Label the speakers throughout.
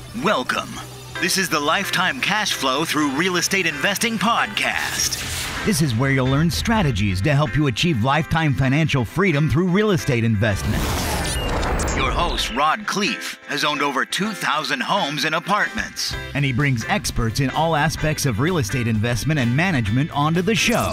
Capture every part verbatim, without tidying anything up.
Speaker 1: Welcome. This is the Lifetime Cash Flow Through Real Estate Investing podcast. This is where you'll learn strategies to help you achieve lifetime financial freedom through real estate investment. Your host, Rod Khleif, has owned over two thousand homes and apartments, and he brings experts in all aspects of real estate investment and management onto the show.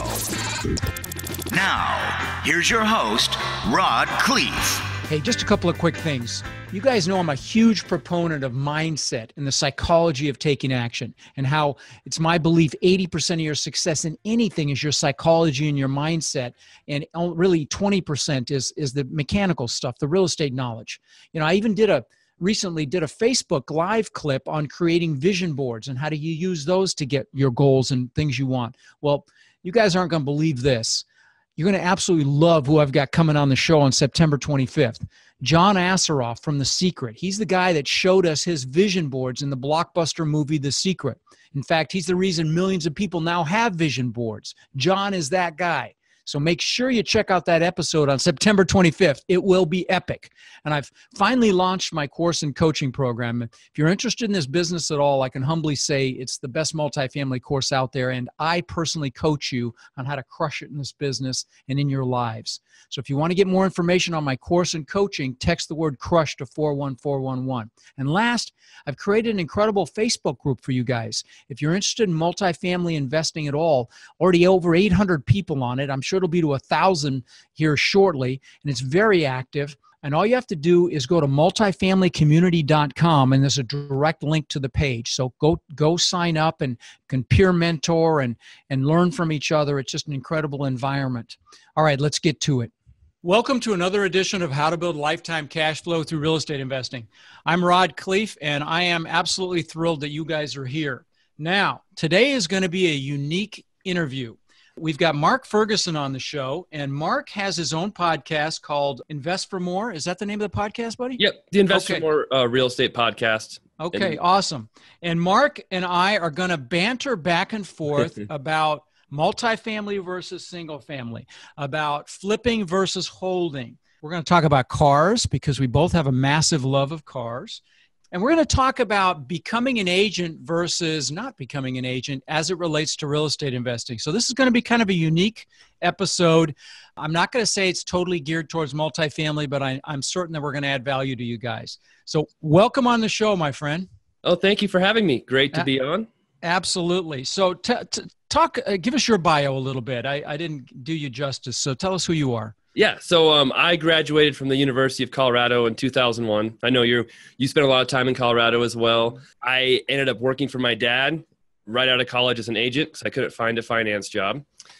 Speaker 1: Now, here's your host, Rod Khleif.
Speaker 2: Hey, just a couple of quick things. You guys know I'm a huge proponent of mindset and the psychology of taking action, and how it's my belief eighty percent of your success in anything is your psychology and your mindset, and really twenty percent is, is the mechanical stuff, the real estate knowledge. You know, I even did a recently did a Facebook live clip on creating vision boards and how do you use those to get your goals and things you want. Well, you guys aren't going to believe this. You're going to absolutely love who I've got coming on the show on September twenty-fifth. John Assaraf from The Secret. He's the guy that showed us his vision boards in the blockbuster movie The Secret. In fact, he's the reason millions of people now have vision boards. John is that guy. So make sure you check out that episode on September twenty-fifth. It will be epic. And I've finally launched my course and coaching program. If you're interested in this business at all, I can humbly say it's the best multifamily course out there. And I personally coach you on how to crush it in this business and in your lives. So if you want to get more information on my course and coaching, text the word crush to four one four one one. And last, I've created an incredible Facebook group for you guys. If you're interested in multifamily investing at all, already over eight hundred people on it. I'm sure it'll be to a thousand here shortly, and it's very active. And all you have to do is go to multifamily community dot com, and there's a direct link to the page. So go go sign up and can peer mentor and and learn from each other. It's just an incredible environment. All right, let's get to it. Welcome to another edition of How to Build Lifetime Cash Flow Through Real Estate Investing. I'm Rod Khleif, and I am absolutely thrilled that you guys are here. Now, today is going to be a unique interview. We've got Mark Ferguson on the show, and Mark has his own podcast called Invest for More. Is that the name of the podcast, buddy?
Speaker 3: Yep, the Invest
Speaker 2: okay.
Speaker 3: for More uh, real estate podcast.
Speaker 2: Okay,
Speaker 3: and-
Speaker 2: awesome. And Mark and I are going to banter back and forth about multifamily versus single family, about flipping versus holding. We're going to talk about cars because we both have a massive love of cars. And we're going to talk about becoming an agent versus not becoming an agent as it relates to real estate investing. So this is going to be kind of a unique episode. I'm not going to say it's totally geared towards multifamily, but I, I'm certain that we're going to add value to you guys. So welcome on the show, my friend.
Speaker 3: Oh, thank you for having me. Great to be on.
Speaker 2: Absolutely. So t- t- talk, uh, give us your bio a little bit. I, I didn't do you justice. So tell us who you are.
Speaker 3: Yeah, so um, I graduated from the University of Colorado in two thousand one. I know you you spent a lot of time in Colorado as well. I ended up working for my dad right out of college as an agent because I couldn't find a finance job.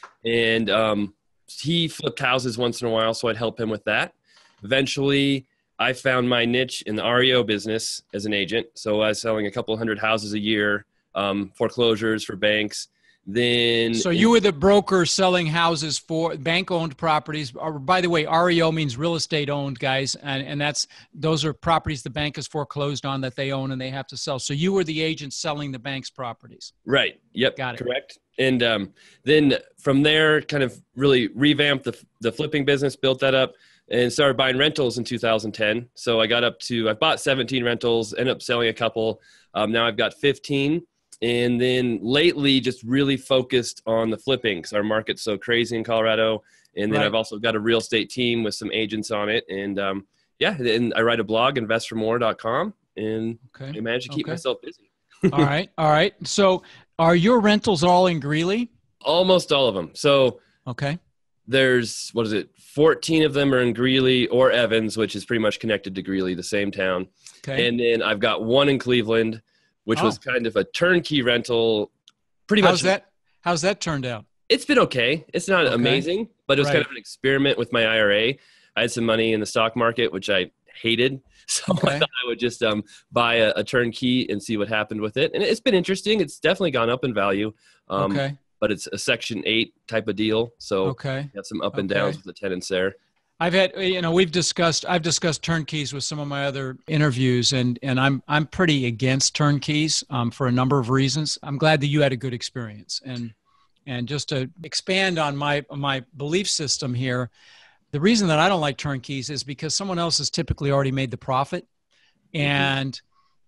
Speaker 3: And um, he flipped houses once in a while, so I'd help him with that. Eventually, I found my niche in the R E O business as an agent. So I was selling a couple hundred houses a year, um, foreclosures for banks. Then,
Speaker 2: so you were the broker selling houses for bank-owned properties. Or, by the way, R E O means real estate owned, guys, and and that's those are properties the bank has foreclosed on that they own and they have to sell. So you were the agent selling the bank's properties.
Speaker 3: Right. Yep.
Speaker 2: Got it.
Speaker 3: Correct. And um, then from there, kind of really revamped the the flipping business, built that up, and started buying rentals in two thousand ten. So I got up to I bought seventeen rentals, ended up selling a couple. Um, now I've got fifteen. And then lately just really focused on the flipping because our market's so crazy in Colorado. And then right. I've also got a real estate team with some agents on it. And um, yeah, and I write a blog, invest for more dot com, and okay. I manage to keep okay. myself busy.
Speaker 2: All right. All right. So are your rentals all in Greeley?
Speaker 3: Almost all of them. So
Speaker 2: okay.
Speaker 3: There's, what is it? fourteen of them are in Greeley or Evans, which is pretty much connected to Greeley, the same town. Okay. And then I've got one in Cleveland, which oh. was kind of a turnkey rental. Pretty
Speaker 2: how's
Speaker 3: much.
Speaker 2: That, how's that turned out?
Speaker 3: It's been okay. It's not okay. amazing, but it was right. kind of an experiment with my I R A. I had some money in the stock market, which I hated. So okay. I thought I would just um, buy a, a turnkey and see what happened with it. And it's been interesting. It's definitely gone up in value. Um, okay. But it's a Section eight type of deal. So okay. you have some up and okay. downs with the tenants there.
Speaker 2: I've had, you know, we've discussed, I've discussed turnkeys with some of my other interviews, and, and I'm, I'm pretty against turnkeys um, for a number of reasons. I'm glad that you had a good experience. And, and just to expand on my, my belief system here, the reason that I don't like turnkeys is because someone else has typically already made the profit. And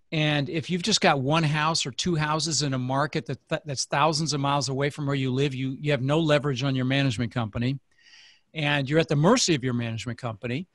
Speaker 2: And if you've just got one house or two houses in a market that that's thousands of miles away from where you live, you, you have no leverage on your management company, and you're at the mercy of your management company,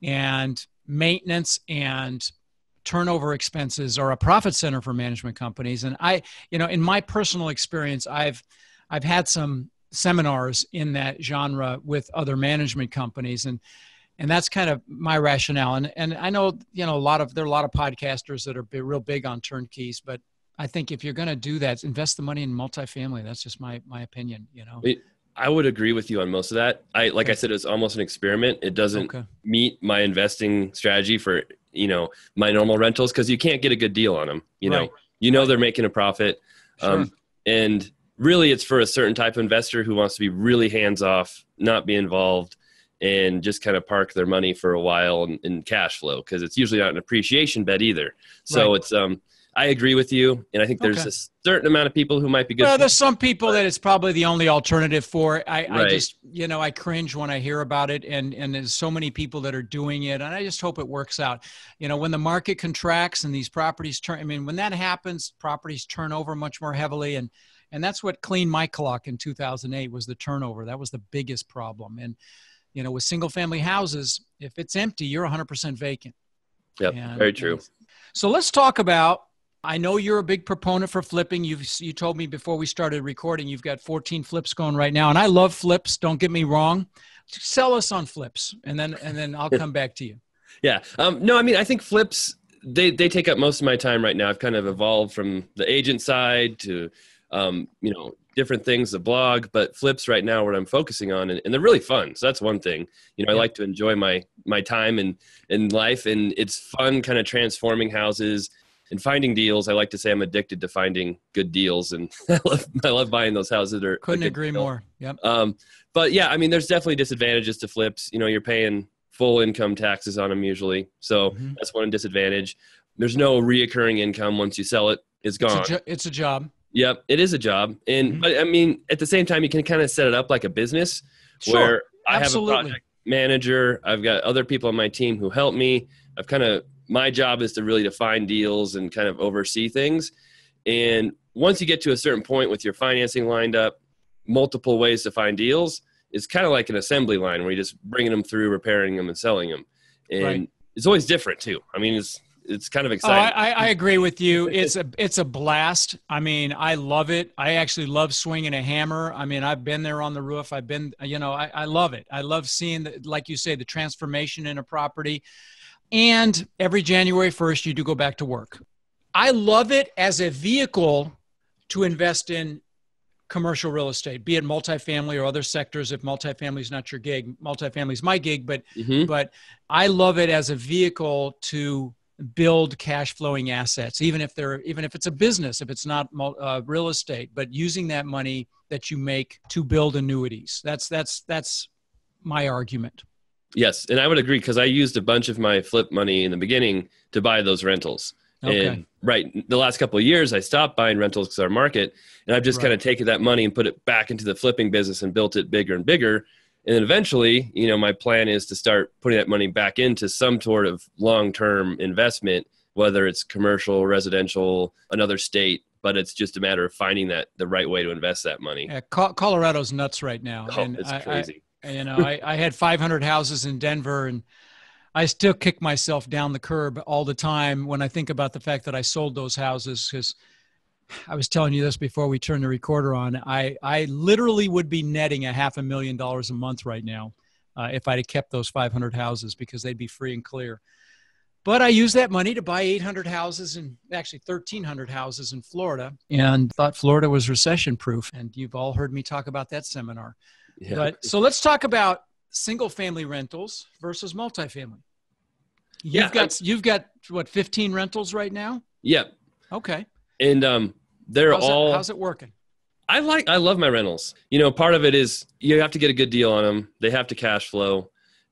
Speaker 2: and maintenance and turnover expenses are a profit center for management companies. And I, you know, in my personal experience, I've, I've had some seminars in that genre with other management companies, and, and that's kind of my rationale. And, and I know, you know, a lot of, there are a lot of podcasters that are be real big on turnkeys, but I think if you're going to do that, invest the money in multifamily. That's just my, my opinion, you know.
Speaker 3: It, I would agree with you on most of that. I, like okay. I said, it was almost an experiment. It doesn't okay. meet my investing strategy for, you know, my normal rentals, because you can't get a good deal on them. You right. know, you know, right. they're making a profit. Sure. Um, and really it's for a certain type of investor who wants to be really hands off, not be involved, and just kind of park their money for a while in, in cash flow. Cause it's usually not an appreciation bet either. So right. it's, um, I agree with you. And I think there's okay. a certain amount of people who might be good.
Speaker 2: Well, there's some people that it's probably the only alternative for. I, right. I just, you know, I cringe when I hear about it, and, and there's so many people that are doing it, and I just hope it works out. You know, when the market contracts and these properties turn, I mean, when that happens, properties turn over much more heavily. And, and that's what cleaned my clock in two thousand eight was the turnover. That was the biggest problem. And, you know, with single family houses, if it's empty, you're one hundred percent vacant.
Speaker 3: Yep, and, very true.
Speaker 2: So let's talk about, I know you're a big proponent for flipping. You've, you told me before we started recording, you've got fourteen flips going right now. And I love flips. Don't get me wrong. Sell us on flips, and then, and then I'll come back to you.
Speaker 3: Yeah. Um, no, I mean, I think flips, they, they take up most of my time right now. I've kind of evolved from the agent side to, um, you know, different things, the blog, but flips right now what I'm focusing on, and, and they're really fun. So that's one thing. You know, I like to enjoy my, my time in, in life, and it's fun kind of transforming houses and finding deals. I like to say I'm addicted to finding good deals, and I love, I love buying those houses that are
Speaker 2: couldn't agree deal. more. Yep.
Speaker 3: Um, but yeah, I mean, there's definitely disadvantages to flips. You know, you're paying full income taxes on them usually. So mm-hmm. that's one disadvantage. There's no reoccurring income once you sell it. It's gone.
Speaker 2: It's a, jo- it's a job.
Speaker 3: Yep. It is a job. And, mm-hmm. but I mean, at the same time, you can kind of set it up like a business
Speaker 2: sure.
Speaker 3: where I
Speaker 2: Absolutely.
Speaker 3: have a project manager. I've got other people on my team who help me. I've kind of, my job is to really define deals and kind of oversee things. And once you get to a certain point with your financing lined up, multiple ways to find deals, it's kind of like an assembly line where you're just bringing them through, repairing them, and selling them. And right. it's always different too. I mean, it's, it's kind of exciting.
Speaker 2: Oh, I, I agree with you. It's a, it's a blast. I mean, I love it. I actually love swinging a hammer. I mean, I've been there on the roof. I've been, you know, I, I love it. I love seeing the, like you say, the transformation in a property. And every January first, you do go back to work. I love it as a vehicle to invest in commercial real estate, be it multifamily or other sectors. If multifamily is not your gig, multifamily is my gig, but, mm-hmm. but I love it as a vehicle to build cash flowing assets, even if they're, even if it's a business, if it's not uh, real estate, but using that money that you make to build annuities. That's, that's, that's my argument.
Speaker 3: Yes. And I would agree, because I used a bunch of my flip money in the beginning to buy those rentals. Okay. And right, the last couple of years, I stopped buying rentals because of our market, and I've just right. kind of taken that money and put it back into the flipping business and built it bigger and bigger. And then eventually, you know, my plan is to start putting that money back into some sort of long-term investment, whether it's commercial, residential, another state, but it's just a matter of finding that the right way to invest that money.
Speaker 2: Yeah, Colorado's nuts right now.
Speaker 3: Oh, and it's I, crazy.
Speaker 2: I, you know, I, I had five hundred houses in Denver, and I still kick myself down the curb all the time when I think about the fact that I sold those houses, because I was telling you this before we turned the recorder on. I, I literally would be netting a half a million dollars a month right now uh, if I'd have kept those five hundred houses, because they'd be free and clear. But I used that money to buy eight hundred houses, and actually thirteen hundred houses in Florida, and thought Florida was recession proof. And you've all heard me talk about that seminar. Yeah. But so let's talk about single family rentals versus multifamily. You've yeah, got, I, you've got what, fifteen rentals right now?
Speaker 3: Yep.
Speaker 2: Okay.
Speaker 3: And um, they're
Speaker 2: how's
Speaker 3: all,
Speaker 2: it, how's it working?
Speaker 3: I like, I love my rentals. You know, part of it is you have to get a good deal on them. They have to cash flow,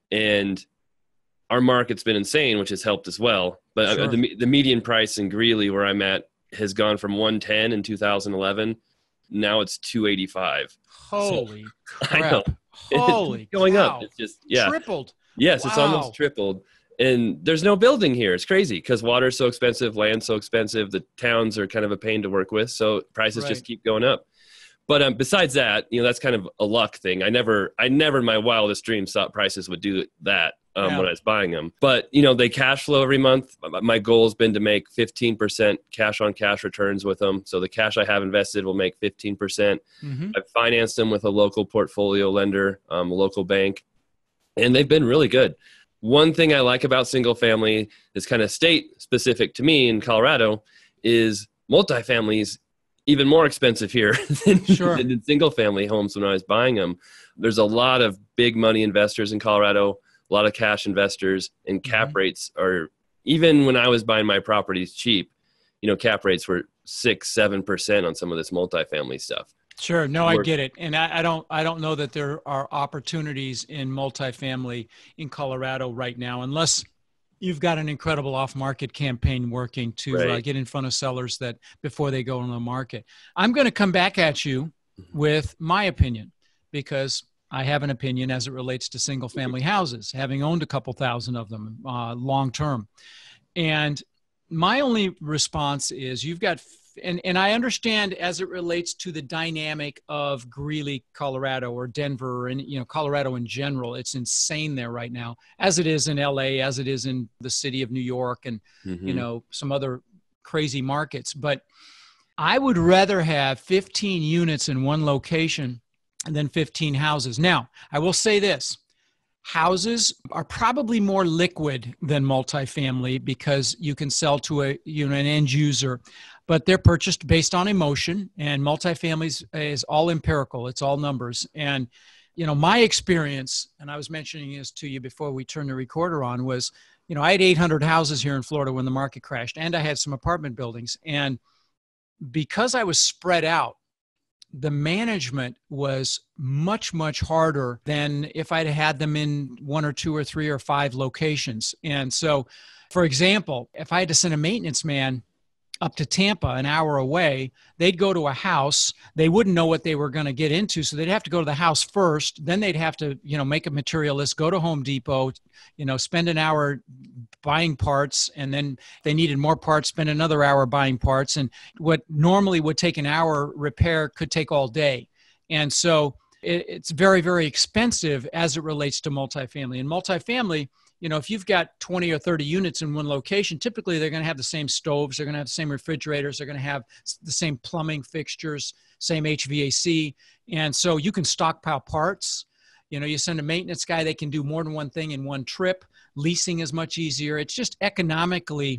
Speaker 3: and our market's been insane, which has helped as well. But sure. the the median price in Greeley, where I'm at, has gone from one ten in two thousand eleven. Now it's two eighty-five.
Speaker 2: Holy
Speaker 3: so,
Speaker 2: crap.
Speaker 3: I know.
Speaker 2: Holy
Speaker 3: it's going
Speaker 2: cow.
Speaker 3: up. It's just, yeah.
Speaker 2: Tripled.
Speaker 3: Yes,
Speaker 2: wow.
Speaker 3: It's almost tripled. And there's no building here. It's crazy because water's so expensive, land's so expensive. The towns are kind of a pain to work with. So prices right. just keep going up. But um, besides that, you know, that's kind of a luck thing. I never, I never in my wildest dreams thought prices would do that um, yeah. when I was buying them. But, you know, they cash flow every month. My goal has been to make fifteen percent cash on cash returns with them. So the cash I have invested will make fifteen percent. Mm-hmm. I've financed them with a local portfolio lender, um, a local bank, and they've been really good. One thing I like about single family is kind of state specific to me in Colorado is multifamilies even more expensive here than,
Speaker 2: sure.
Speaker 3: than in single family homes when I was buying them. There's a lot of big money investors in Colorado, a lot of cash investors, and cap mm-hmm. rates are, even when I was buying my properties cheap, you know, cap rates were six, seven percent on some of this multifamily stuff.
Speaker 2: Sure. No, I get it. And I, I don't, I don't know that there are opportunities in multifamily in Colorado right now, unless you've got an incredible off-market campaign working to right. uh, get in front of sellers that before they go on the market. I'm going to come back at you with my opinion, because I have an opinion as it relates to single family houses, having owned a couple thousand of them uh, long-term. And my only response is you've got, and, and I understand as it relates to the dynamic of Greeley, Colorado, or Denver, and you know Colorado in general. It's insane there right now, as it is in L A, as it is in the city of New York, and mm-hmm. you know some other crazy markets. But I would rather have fifteen units in one location than fifteen houses. Now, I will say this. Houses are probably more liquid than multifamily because you can sell to a you know an end user, but they're purchased based on emotion, and multifamily is all empirical. It's all numbers. And you know my experience, and I was mentioning this to you before we turned the recorder on, was you know I had eight hundred houses here in Florida when the market crashed, and I had some apartment buildings, and because I was spread out, the management was much, much harder than if I'd had them in one or two or three or five locations. And so, for example, if I had to send a maintenance man up to Tampa, an hour away, they'd go to a house. They wouldn't know what they were going to get into. So they'd have to go to the house first. Then they'd have to, you know, make a material list, go to Home Depot, you know, spend an hour buying parts. And then if they needed more parts, spend another hour buying parts. And what normally would take an hour repair could take all day. And so it, it's very, very expensive as it relates to multifamily. And multifamily, you know, if you've got twenty or thirty units in one location, typically they're going to have the same stoves, they're going to have the same refrigerators, they're going to have the same plumbing fixtures, same H V A C. And so you can stockpile parts. You know, you send a maintenance guy, they can do more than one thing in one trip. Leasing is much easier. It's just economically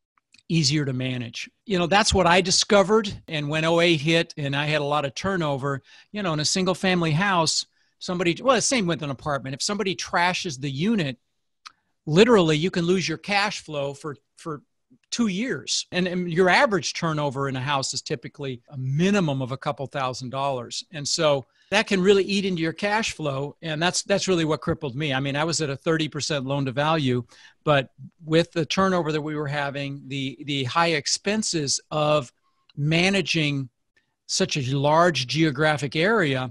Speaker 2: easier to manage. You know, that's what I discovered. And when oh eight hit and I had a lot of turnover, you know, in a single family house, somebody, well, the same with an apartment. If somebody trashes the unit, literally, you can lose your cash flow for, for two years. And, and your average turnover in a house is typically a minimum of a couple thousand dollars. And so that can really eat into your cash flow. And that's that's really what crippled me. I mean, I was at a thirty percent loan to value, but with the turnover that we were having, the, the high expenses of managing such a large geographic area,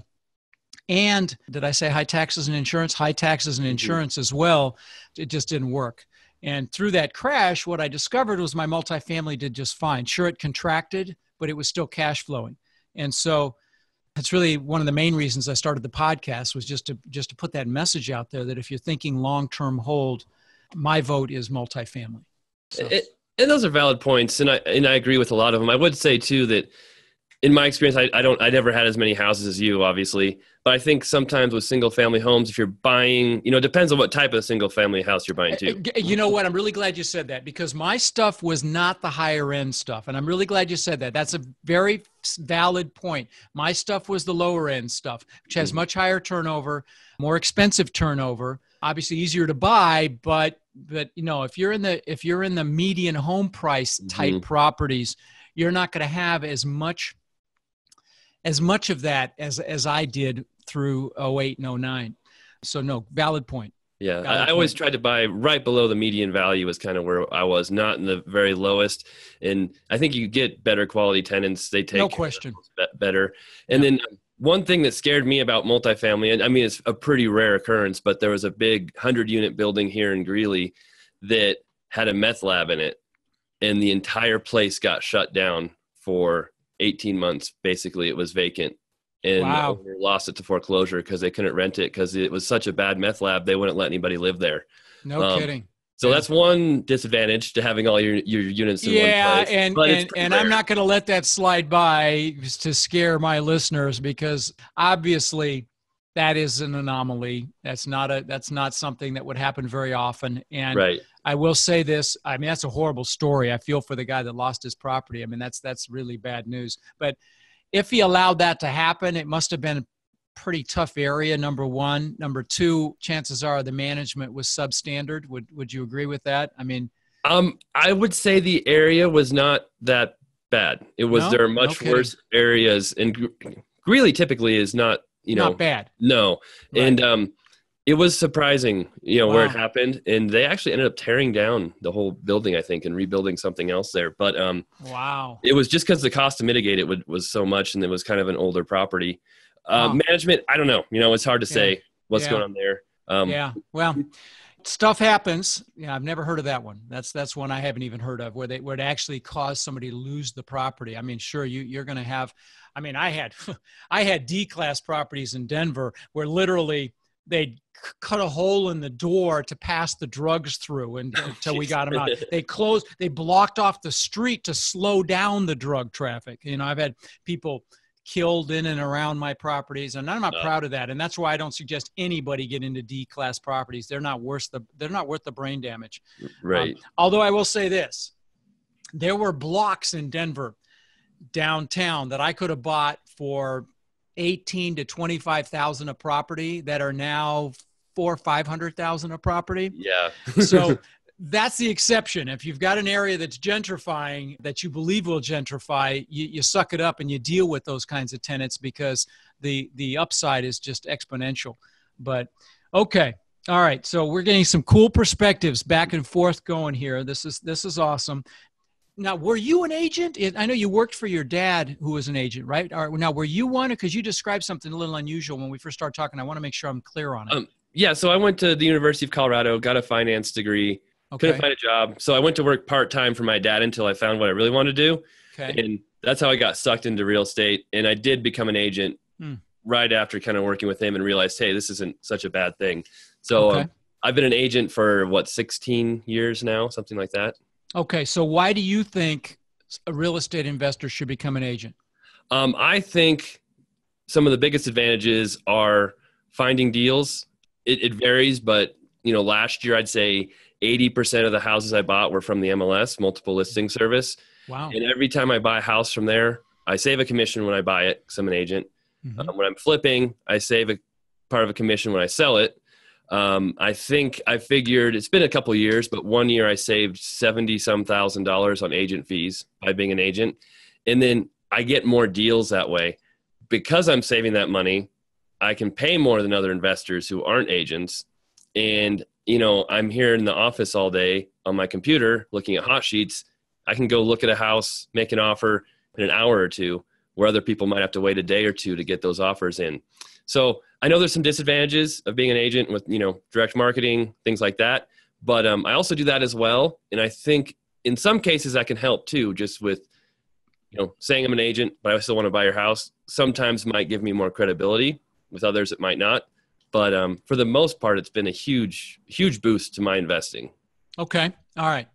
Speaker 2: and did I say high taxes and insurance? High taxes and insurance mm-hmm. as well. It just didn't work. And through that crash, what I discovered was my multifamily did just fine. Sure, it contracted, but it was still cash flowing. And so that's really one of the main reasons I started the podcast, was just to just to put that message out there that if you're thinking long-term hold, my vote is multifamily. So.
Speaker 3: It, and those are valid points, and I and I agree with a lot of them. I would say too that in my experience, I, I don't, I never had as many houses as you, obviously, but I think sometimes with single family homes, if you're buying, you know, it depends on what type of single family house you're buying too.
Speaker 2: You know what? I'm really glad you said that, because my stuff was not the higher end stuff. And I'm really glad you said that. That's a very valid point. My stuff was the lower end stuff, which has mm-hmm. much higher turnover, more expensive turnover, obviously easier to buy, but, but, you know, if you're in the, if you're in the median home price type mm-hmm. properties, you're not going to have as much as much of that as, as I did through oh eight and oh nine. So no, valid point.
Speaker 3: Yeah.
Speaker 2: Valid
Speaker 3: I, I
Speaker 2: point.
Speaker 3: always tried to buy right below the median value was kind of where I was, not in the very lowest. And I think you get better quality tenants. They take
Speaker 2: no question
Speaker 3: better. And yeah. then one thing that scared me about multifamily, and I mean, it's a pretty rare occurrence, but there was a big hundred unit building here in Greeley that had a meth lab in it, and the entire place got shut down for eighteen months. Basically, it was vacant, and
Speaker 2: Wow.
Speaker 3: the owner lost it to foreclosure because they couldn't rent it because it was such a bad meth lab. They wouldn't let anybody live there.
Speaker 2: No
Speaker 3: Um,
Speaker 2: kidding.
Speaker 3: So
Speaker 2: Yeah.
Speaker 3: that's one disadvantage to having all your, your units in
Speaker 2: Yeah,
Speaker 3: one place.
Speaker 2: and
Speaker 3: But it's
Speaker 2: and,
Speaker 3: pretty
Speaker 2: and
Speaker 3: rare.
Speaker 2: I'm not going to let that slide by to scare my listeners, because obviously that is an anomaly. That's not a that's not something that would happen very often. And
Speaker 3: Right.
Speaker 2: I will say this, I mean, that's a horrible story. I feel for the guy that lost his property. I mean, that's that's really bad news. But if he allowed that to happen, it must have been a pretty tough area, number one. Number two, chances are the management was substandard. Would would you agree with that? I mean,
Speaker 3: Um, I would say the area was not that bad. It was
Speaker 2: No?
Speaker 3: there are
Speaker 2: No
Speaker 3: much
Speaker 2: kidding.
Speaker 3: worse areas, and Gr- Greeley typically is not, you know,
Speaker 2: not bad.
Speaker 3: no.
Speaker 2: Right.
Speaker 3: And um, it was surprising, you know, where it
Speaker 2: Wow.
Speaker 3: happened, and they actually ended up tearing down the whole building, I think, and rebuilding something else there. But um,
Speaker 2: Wow.
Speaker 3: it was just because the cost to mitigate it would, was so much, and it was kind of an older property. Uh,
Speaker 2: Wow.
Speaker 3: Management, I don't know. You know, it's hard to
Speaker 2: Yeah.
Speaker 3: say what's
Speaker 2: Yeah.
Speaker 3: going on there. Um,
Speaker 2: Yeah. Well, stuff happens. Yeah, I've never heard of that one. That's that's one I haven't even heard of, where they where it actually caused somebody to lose the property. I mean, sure, you you're going to have. I mean, I had I had D class properties in Denver where literally they'd c- cut a hole in the door to pass the drugs through, and until we got them out. They closed. They blocked off the street to slow down the drug traffic. You know, I've had people killed in and around my properties, and I'm not
Speaker 3: Uh.
Speaker 2: proud of that. And that's why I don't suggest anybody get into D class properties. They're not worth the they're not worth the brain damage.
Speaker 3: Right.
Speaker 2: Um, although I will say this, there were blocks in Denver downtown that I could have bought for eighteen to twenty-five thousand a property that are now four or five hundred thousand a property.
Speaker 3: Yeah.
Speaker 2: So that's the exception. If you've got an area that's gentrifying, that you believe will gentrify, you, you suck it up and you deal with those kinds of tenants, because the the upside is just exponential. But okay, all right. So we're getting some cool perspectives back and forth going here. This is this is awesome. Now, were you an agent? I know you worked for your dad, who was an agent, right? Or, now, were you one? Because you described something a little unusual when we first started talking. I want to make sure I'm clear on it.
Speaker 3: Um, yeah. So I went to the University of Colorado, got a finance degree,
Speaker 2: okay.
Speaker 3: couldn't find a job. So I went to work part-time for my dad until I found what I really wanted to do.
Speaker 2: Okay.
Speaker 3: And that's how I got sucked into real estate. And I did become an agent
Speaker 2: Hmm.
Speaker 3: right after kind of working with him, and realized, hey, this isn't such a bad thing. So
Speaker 2: Okay.
Speaker 3: um, I've been an agent for what, sixteen years now, something like that.
Speaker 2: Okay. So why do you think a real estate investor should become an agent?
Speaker 3: Um, I think some of the biggest advantages are finding deals. It, it varies, but you know, last year I'd say eighty percent of the houses I bought were from the M L S, multiple listing service.
Speaker 2: Wow.
Speaker 3: And every time I buy a house from there, I save a commission when I buy it because I'm an agent.
Speaker 2: Mhm.
Speaker 3: Um, when I'm flipping, I save a part of a commission when I sell it. Um, I think I figured it's been a couple years, but one year I saved seventy some thousand dollars on agent fees by being an agent. And then I get more deals that way. Because I'm saving that money, I can pay more than other investors who aren't agents. And, you know, I'm here in the office all day on my computer looking at hot sheets. I can go look at a house, make an offer in an hour or two, where other people might have to wait a day or two to get those offers in. So I know there's some disadvantages of being an agent with, you know, direct marketing, things like that. But um, I also do that as well. And I think in some cases I can help too, just with, you know, saying I'm an agent, but I still want to buy your house. Sometimes might give me more credibility. With others, it might not. But um, for the most part, it's been a huge, huge boost to my investing.
Speaker 2: Okay. All right.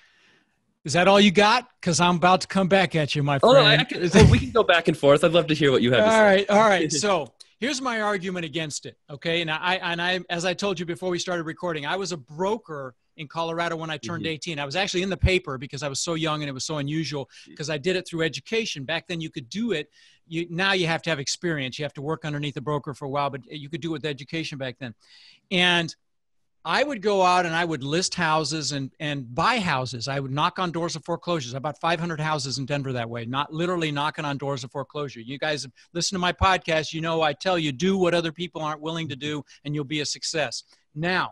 Speaker 2: Is that all you got? Because I'm about to come back at you, my
Speaker 3: Oh,
Speaker 2: friend.
Speaker 3: no, I can, well, we can go back and forth. I'd love to hear what you have to
Speaker 2: All
Speaker 3: say.
Speaker 2: right, all right. So here's my argument against it. Okay, and I and I, as I told you before we started recording, I was a broker in Colorado when I turned
Speaker 3: Mhm.
Speaker 2: eighteen. I was actually in the paper because I was so young and it was so unusual, because I did it through education. Back then, you could do it. You now you have to have experience. You have to work underneath a broker for a while, but you could do it with education back then. And I would go out and I would list houses and, and buy houses. I would knock on doors of foreclosures. I bought five hundred houses in Denver that way, not literally knocking on doors of foreclosure. You guys listen to my podcast. You know, I tell you, do what other people aren't willing to do and you'll be a success. Now,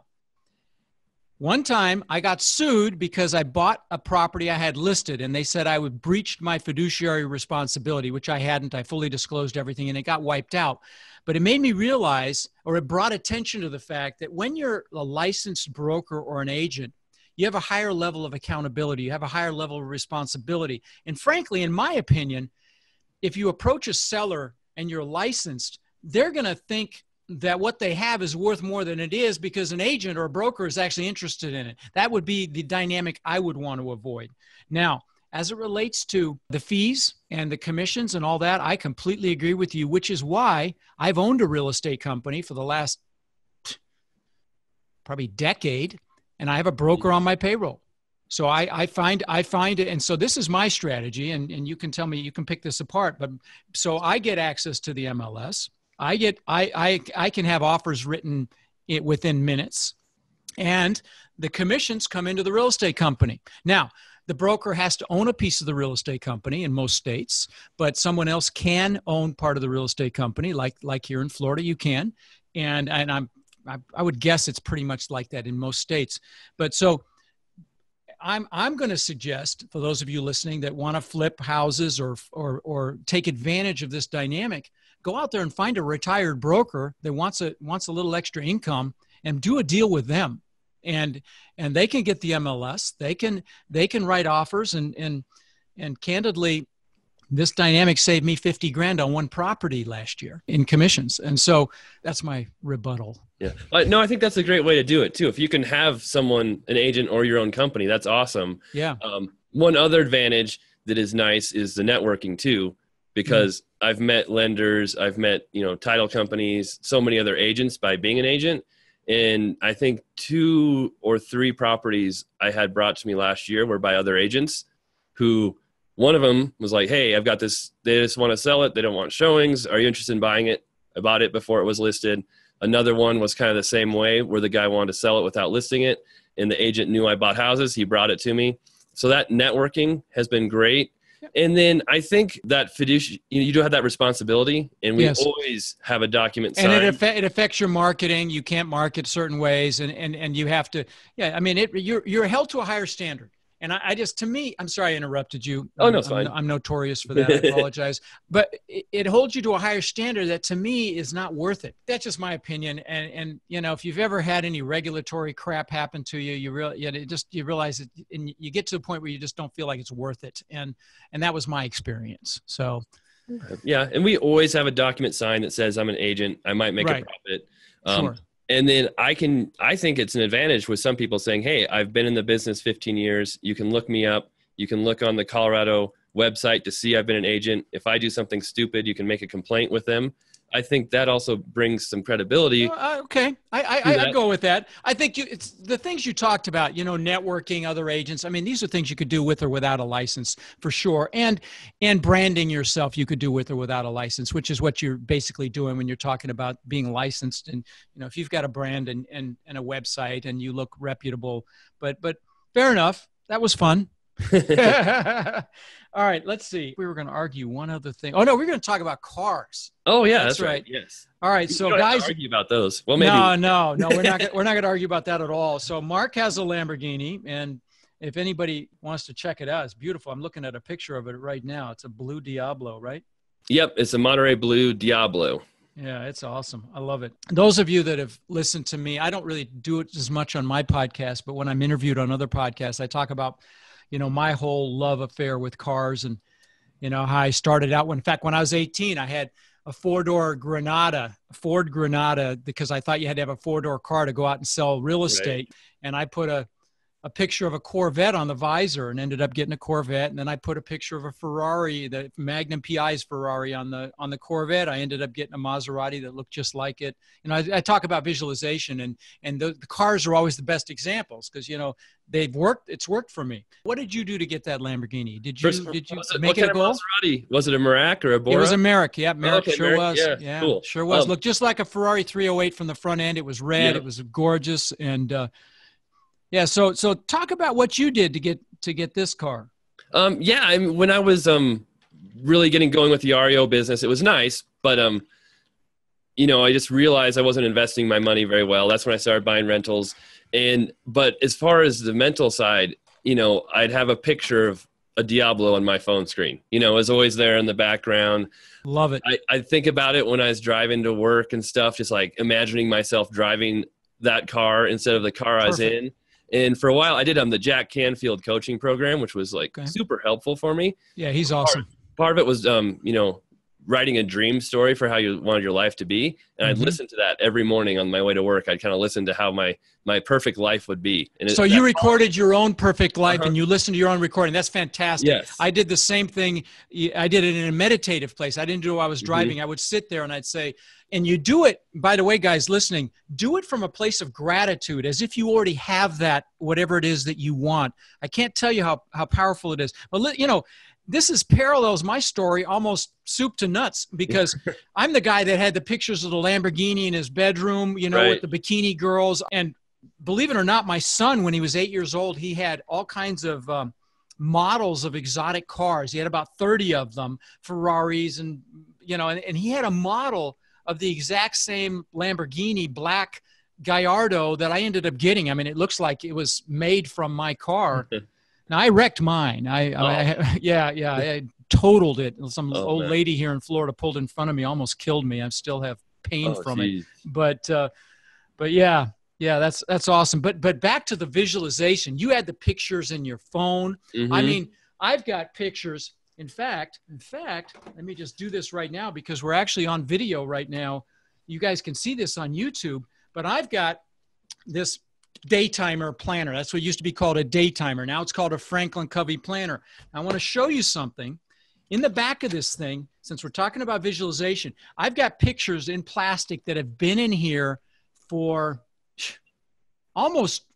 Speaker 2: one time I got sued because I bought a property I had listed, and they said I would breached my fiduciary responsibility, which I hadn't. I fully disclosed everything and it got wiped out. But it made me realize, or it brought attention to the fact that when you're a licensed broker or an agent, you have a higher level of accountability. You have a higher level of responsibility. And frankly, in my opinion, if you approach a seller and you're licensed, they're going to think that what they have is worth more than it is because an agent or a broker is actually interested in it. That would be the dynamic I would want to avoid. Now, as it relates to the fees and the commissions and all that, I completely agree with you, which is why I've owned a real estate company for the last probably decade, and I have a broker on my payroll. So I, I find, I find it, and so this is my strategy, and, and you can tell me, you can pick this apart, but so I get access to the M L S. I get, I, I, I can have offers written it within minutes, and the commissions come into the real estate company. Now, the broker has to own a piece of the real estate company in most states, but someone else can own part of the real estate company, like, like here in Florida, you can. And, and I'm, I, I would guess it's pretty much like that in most states. But so I'm, I'm going to suggest for those of you listening that want to flip houses or, or, or take advantage of this dynamic, go out there and find a retired broker that wants a, wants a little extra income and do a deal with them. And, and they can get the M L S, they can, they can write offers, and, and, and candidly, this dynamic saved me fifty grand on one property last year in commissions. And so that's my rebuttal.
Speaker 3: Yeah. Uh, no, I think that's a great way to do it too. If you can have someone, an agent or your own company, that's awesome.
Speaker 2: Yeah.
Speaker 3: Um, one other advantage that is nice is the networking too, because mm-hmm. I've met lenders, I've met, you know, title companies, so many other agents by being an agent. And I think two or three properties I had brought to me last year were by other agents who, one of them was like, hey, I've got this, they just want to sell it. They don't want showings. Are you interested in buying it? I bought it before it was listed. Another one was kind of the same way, where the guy wanted to sell it without listing it, and the agent knew I bought houses. He brought it to me. So that networking has been great. And then I think that fiduciary, you know, you do have that responsibility, and we yes. always have a document signed.
Speaker 2: And it, affa- it affects your marketing. You can't market certain ways, and, and, and you have to, yeah, I mean, it, you're, you're held to a higher standard. And I, I just, to me, I'm sorry I interrupted you.
Speaker 3: Oh, no, it's
Speaker 2: I'm,
Speaker 3: fine.
Speaker 2: I'm notorious for that. I apologize. But it, it holds you to a higher standard that to me is not worth it. That's just my opinion. And, and you know, if you've ever had any regulatory crap happen to you, you really, you know, it just, you realize it, and you get to the point where you just don't feel like it's worth it. And, and that was my experience. So.
Speaker 3: Yeah. And we always have a document signed that says I'm an agent. I might make right. a profit. Um,
Speaker 2: sure.
Speaker 3: And then I can, I think it's an advantage with some people saying, hey, I've been in the business fifteen years. You can look me up. You can look on the Colorado website to see I've been an agent. If I do something stupid, you can make a complaint with them. I think that also brings some credibility.
Speaker 2: Uh, okay. I, I, I go with that. I think you, it's the things you talked about, you know, networking, other agents. I mean, these are things you could do with or without a license for sure. And, and branding yourself, you could do with or without a license, which is what you're basically doing when you're talking about being licensed. And, you know, if you've got a brand and, and, and a website and you look reputable, but, but fair enough. That was fun. All right, let's see. We were going to argue one other thing. Oh no, we're going to talk about cars.
Speaker 3: Oh yeah,
Speaker 2: that's,
Speaker 3: that's
Speaker 2: right.
Speaker 3: right. Yes.
Speaker 2: All right,
Speaker 3: we
Speaker 2: so
Speaker 3: don't
Speaker 2: guys,
Speaker 3: have to argue about those. Well, maybe.
Speaker 2: No, no, no. We're not. Gonna, we're not going to argue about that at all. So Mark has a Lamborghini, and if anybody wants to check it out, it's beautiful. I'm looking at a picture of it right now. It's a blue Diablo, right?
Speaker 3: Yep, it's a Monterey Blue Diablo.
Speaker 2: Yeah, it's awesome. I love it. Those of you that have listened to me, I don't really do it as much on my podcast, but when I'm interviewed on other podcasts, I talk about, you know, my whole love affair with cars, and you know, how I started out. When, in fact, when I was eighteen, I had a four-door Granada, a Ford Granada, because I thought you had to have a four-door car to go out and sell real estate. Right. And I put a, a picture of a Corvette on the visor and ended up getting a Corvette. And then I put a picture of a Ferrari, the Magnum P I's Ferrari on the, on the Corvette. I ended up getting a Maserati that looked just like it. You know, I, I talk about visualization, and, and the, the cars are always the best examples because, you know, they've worked. It's worked for me. What did you do to get that Lamborghini? Did you,
Speaker 3: First,
Speaker 2: did you
Speaker 3: it,
Speaker 2: make it a goal?
Speaker 3: Maserati? Was it a Merak or a Bora?
Speaker 2: It was a Merak. Yeah, Merak
Speaker 3: oh, okay,
Speaker 2: sure
Speaker 3: Merak.
Speaker 2: was.
Speaker 3: Yeah,
Speaker 2: yeah
Speaker 3: cool.
Speaker 2: Sure was.
Speaker 3: Um,
Speaker 2: Looked just like a Ferrari three oh eight from the front end. It was red.
Speaker 3: Yeah.
Speaker 2: It was gorgeous. And, uh, yeah. So, so talk about what you did to get, to get this car.
Speaker 3: Um, yeah. I mean, when I was, um, really getting going with the R E O business, it was nice, but, um, you know, I just realized I wasn't investing my money very well. That's when I started buying rentals. And, but as far as the mental side, you know, I'd have a picture of a Diablo on my phone screen, you know, it was always there in the background.
Speaker 2: Love it.
Speaker 3: I, I think about it when I was driving to work and stuff, just like imagining myself driving that car instead of the car Perfect. I was in. And for a while I did um the Jack Canfield coaching program, which was like
Speaker 2: Okay.
Speaker 3: super helpful for me.
Speaker 2: Yeah, he's awesome.
Speaker 3: Part, part of it was, um, you know, writing a dream story for how you wanted your life to be. And I'd
Speaker 2: Mhm.
Speaker 3: listen to that every morning on my way to work. I'd kind of listen to how my, my perfect life would be. And it,
Speaker 2: So you recorded your own perfect life
Speaker 3: Uh-huh.
Speaker 2: and you listened to your own recording. That's fantastic.
Speaker 3: Yes.
Speaker 2: I did the same thing. I did it in a meditative place. I didn't do it while I was
Speaker 3: Mm-hmm.
Speaker 2: driving. I would sit there and I'd say, and you do it, by the way, guys listening, do it from a place of gratitude, as if you already have that, whatever it is that you want. I can't tell you how, how powerful it is. But, li- you know, this is parallels my story almost soup to nuts, because I'm the guy that had the pictures of the Lamborghini in his bedroom, you know,
Speaker 3: Right.
Speaker 2: with the bikini girls. And believe it or not, my son, when he was eight years old, he had all kinds of um, models of exotic cars. He had about thirty of them, Ferraris, and, you know, and, and he had a model of the exact same Lamborghini black Gallardo that I ended up getting. I mean, it looks like it was made from my car. Now, I wrecked mine. I,
Speaker 3: Oh.
Speaker 2: I yeah, yeah, I totaled it. Some
Speaker 3: Oh,
Speaker 2: old
Speaker 3: man.
Speaker 2: lady here in Florida pulled in front of me, almost killed me. I still have pain
Speaker 3: Oh,
Speaker 2: from it.
Speaker 3: geez.
Speaker 2: But, uh, but yeah, yeah, that's that's awesome. But but back to the visualization. You had the pictures in your phone. I
Speaker 3: Mhm.
Speaker 2: mean, I've got pictures. In fact, in fact, let me just do this right now, because we're actually on video right now. You guys can see this on YouTube. But I've got this daytimer planner. That's what used to be called a daytimer. Now it's called a Franklin Covey planner. I want to show you something. In the back of this thing, since we're talking about visualization, I've got pictures in plastic that have been in here for almost,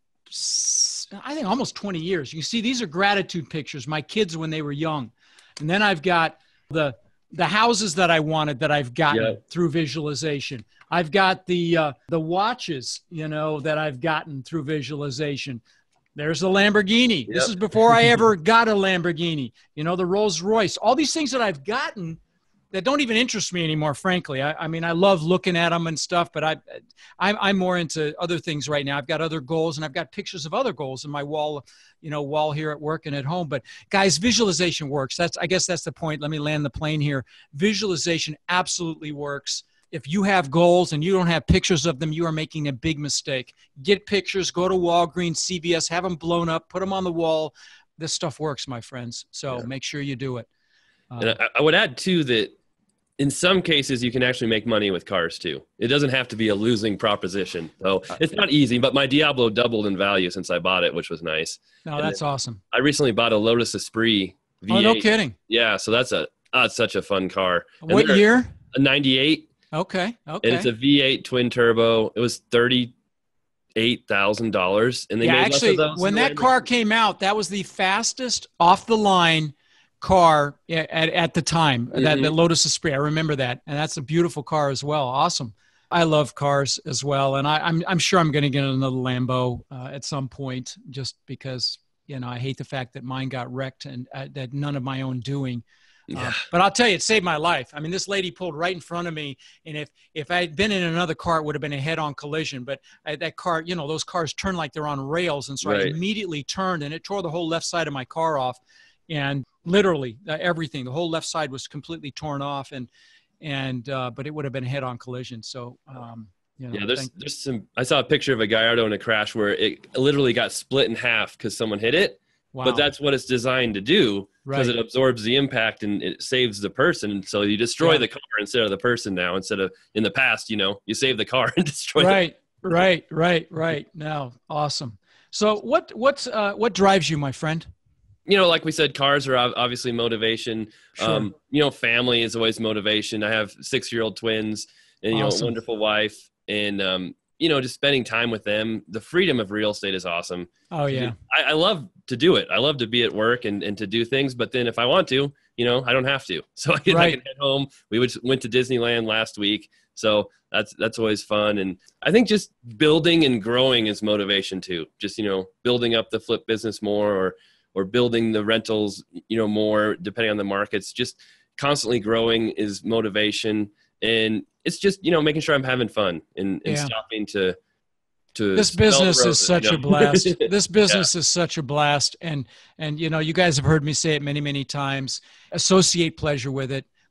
Speaker 2: I think almost twenty years. You can see these are gratitude pictures, my kids when they were young. And then I've got the the houses that I wanted that I've gotten
Speaker 3: Yeah.
Speaker 2: through visualization. I've got the uh, the watches, you know, that I've gotten through visualization. There's the Lamborghini. This
Speaker 3: Yep.
Speaker 2: is before I ever got a Lamborghini. You know, the Rolls Royce. All these things that I've gotten that don't even interest me anymore, frankly. I, I mean, I love looking at them and stuff, but I, I'm, I'm more into other things right now. I've got other goals, and I've got pictures of other goals in my wall, you know, wall here at work and at home. But guys, visualization works. That's, I guess that's the point. Let me land the plane here. Visualization absolutely works. If you have goals and you don't have pictures of them, you are making a big mistake. Get pictures, go to Walgreens, C V S, have them blown up, put them on the wall. This stuff works, my friends. So
Speaker 3: Yeah.
Speaker 2: make sure you do it. Uh,
Speaker 3: And I, I would add too that in some cases you can actually make money with cars too. It doesn't have to be a losing proposition. So it's not easy, but my Diablo doubled in value since I bought it, which was nice.
Speaker 2: no,
Speaker 3: and
Speaker 2: that's awesome.
Speaker 3: I recently bought a Lotus Esprit V eight.
Speaker 2: Oh, no kidding.
Speaker 3: Yeah, so that's a oh, it's such a fun car. And
Speaker 2: What
Speaker 3: they're
Speaker 2: year?
Speaker 3: A ninety-eight,
Speaker 2: Okay. Okay.
Speaker 3: and it's a V eight twin turbo. It was thirty-eight thousand dollars, and they
Speaker 2: yeah,
Speaker 3: made
Speaker 2: actually,
Speaker 3: less of those
Speaker 2: when
Speaker 3: in the
Speaker 2: that car came out, that was the fastest off the line car at, at the time, that,
Speaker 3: Mhm.
Speaker 2: that Lotus Esprit. I remember that. And that's a beautiful car as well. Awesome. I love cars as well. And I, I'm, I'm sure I'm going to get another Lambo uh, at some point, just because, you know, I hate the fact that mine got wrecked and uh, that none of my own doing. Uh,
Speaker 3: Yeah.
Speaker 2: but I'll tell you, it saved my life. I mean, this lady pulled right in front of me, and if if I had been in another car, it would have been a head-on collision. But I, that car, you know, those cars turn like they're on rails, and so I
Speaker 3: Right.
Speaker 2: immediately turned, and it tore the whole left side of my car off, and literally uh, everything. The whole left side was completely torn off, and and uh, but it would have been a head-on collision. So. Um, You know,
Speaker 3: Yeah, there's
Speaker 2: thank-
Speaker 3: there's some. I saw a picture of a Gallardo in a crash where it literally got split in half because someone hit it.
Speaker 2: wow.
Speaker 3: But that's what it's designed to do because
Speaker 2: Right.
Speaker 3: it absorbs the impact and it saves the person. So you destroy
Speaker 2: Yeah.
Speaker 3: the car instead of the person now. Instead of in the past, you know, you save the car and destroy.
Speaker 2: right, right, right, right. Now, awesome. So, what what's uh, what drives you, my friend?
Speaker 3: The, you know, like we said, cars are ob- obviously motivation.
Speaker 2: Sure.
Speaker 3: Um, you know, family is always motivation. I have six-year-old twins and you know,
Speaker 2: Awesome.
Speaker 3: a wonderful wife, and um, you know, just spending time with them. The freedom of real estate is awesome.
Speaker 2: Oh yeah.
Speaker 3: I, I love to do it. I love to be at work and, and to do things, but then if I want to, you know, I don't have to. So I can, I
Speaker 2: Right.
Speaker 3: can head home. We would, went to Disneyland last week. So that's, that's always fun. And I think just building and growing is motivation too. Just, you know, building up the flip business more or, or building the rentals, you know, more depending on the markets, just constantly growing is motivation. And it's just, you know, making sure I'm having fun and, and
Speaker 2: Yeah.
Speaker 3: stopping to, to
Speaker 2: This
Speaker 3: smell the
Speaker 2: business is
Speaker 3: roses,
Speaker 2: such
Speaker 3: you
Speaker 2: a
Speaker 3: know?
Speaker 2: blast. This business is such a blast. And, and, you know, you guys have heard me say it many, many times. Associate pleasure with it.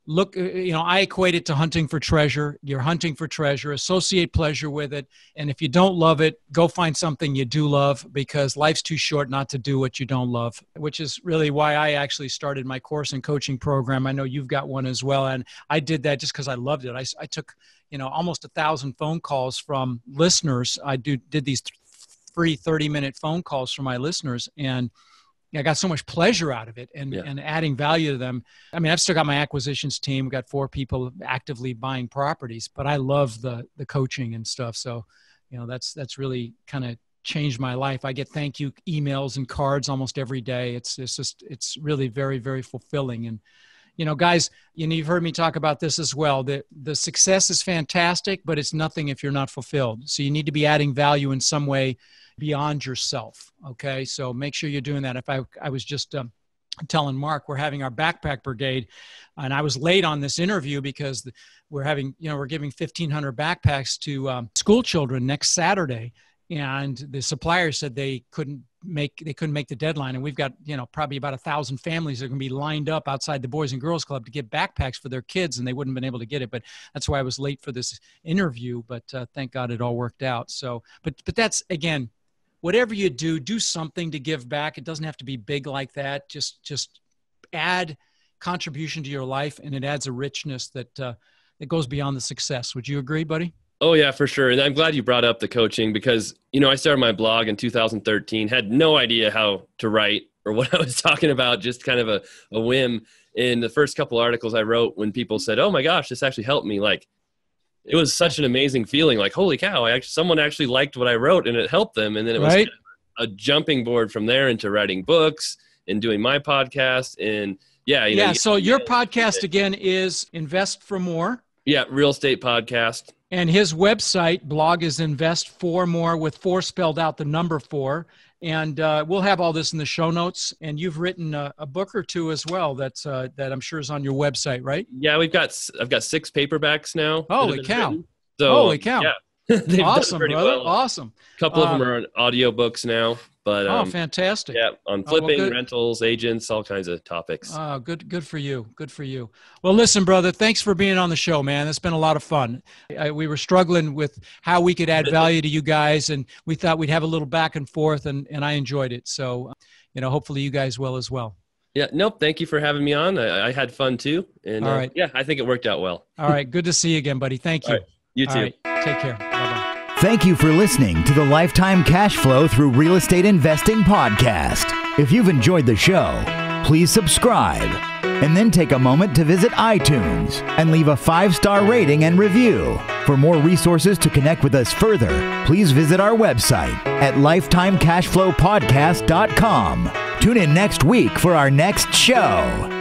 Speaker 2: look, you know, I equate it to hunting for treasure. You're hunting for treasure, associate pleasure with it. And if you don't love it, go find something you do love, because life's too short not to do what you don't love, which is really why I actually started my course and coaching program. I know you've got one as well. And I did that just because I loved it. I, I took, you know, almost a thousand phone calls from listeners. I do, did these free thirty minute phone calls from my listeners, and I got so much pleasure out of it and, yeah. and adding value to them. I mean, I've still got my acquisitions team. We've got four people actively buying properties, but I love the the coaching and stuff. So, you know, that's that's really kind of changed my life. I get thank you emails and cards almost every day. It's it's just it's really very, very fulfilling. And, you know, guys, you know, you've heard me talk about this as well. The the success is fantastic, but it's nothing if you're not fulfilled. So you need to be adding value in some way beyond yourself. Okay. So make sure you're doing that. If I, I was just um, telling Mark, we're having our backpack brigade, and I was late on this interview because we're having, you know, we're giving fifteen hundred backpacks to um, school children next Saturday. And the supplier said they couldn't make, they couldn't make the deadline. And we've got, you know, probably about a thousand families that are going to be lined up outside the Boys and Girls Club to get backpacks for their kids, and they wouldn't have been able to get it. But that's why I was late for this interview, but uh, thank God it all worked out. So, but, but that's, again, whatever you do, do something to give back. It doesn't have to be big like that. Just, just add contribution to your life, and it adds a richness that, uh, that goes beyond the success. Would you agree, buddy?
Speaker 3: Oh yeah, for sure. And I'm glad you brought up the coaching, because, you know, I started my blog in two thousand thirteen, had no idea how to write or what I was talking about, just kind of a, a whim. In the first couple articles I wrote, when people said, oh my gosh, this actually helped me, like, it was such an amazing feeling, like, holy cow, I actually, someone actually liked what I wrote and it helped them. And then it was
Speaker 2: right.
Speaker 3: kind of a jumping board from there into writing books and doing my podcast. And yeah. You
Speaker 2: yeah.
Speaker 3: know,
Speaker 2: so
Speaker 3: you
Speaker 2: your
Speaker 3: know,
Speaker 2: podcast again is Invest for More.
Speaker 3: Yeah. Real estate podcast.
Speaker 2: And his website blog is Invest for More, with four spelled out, the number four. And uh, we'll have all this in the show notes. And you've written a, a book or two as well. That's uh, that I'm sure is on your website, right?
Speaker 3: Yeah, we've got I've got six paperbacks now.
Speaker 2: Holy cow!
Speaker 3: Written. So,
Speaker 2: Holy cow!
Speaker 3: Yeah,
Speaker 2: awesome, brother!
Speaker 3: Well.
Speaker 2: Awesome.
Speaker 3: A couple
Speaker 2: um,
Speaker 3: of them are on audiobooks now. But, um,
Speaker 2: oh, fantastic.
Speaker 3: Yeah, on flipping,
Speaker 2: oh, well,
Speaker 3: rentals, agents, all kinds of topics.
Speaker 2: Oh, good good for you. Good for you. Well, listen, brother, thanks for being on the show, man. It's been a lot of fun. I, we were struggling with how we could add value to you guys, and we thought we'd have a little back and forth, and, and I enjoyed it. So, you know, hopefully you guys will as well.
Speaker 3: Yeah, nope. Thank you for having me on. I, I had fun too. And
Speaker 2: all
Speaker 3: uh,
Speaker 2: right.
Speaker 3: yeah, I think it worked out well.
Speaker 2: All right. Good to see you again, buddy. Thank you.
Speaker 3: All right. You too.
Speaker 2: All right. Take care. Bye-bye.
Speaker 1: Thank you for listening to the Lifetime Cash Flow Through Real Estate Investing podcast. If you've enjoyed the show, please subscribe, and then take a moment to visit iTunes and leave a five-star rating and review. For more resources to connect with us further, please visit our website at lifetime cash flow podcast dot com. Tune in next week for our next show.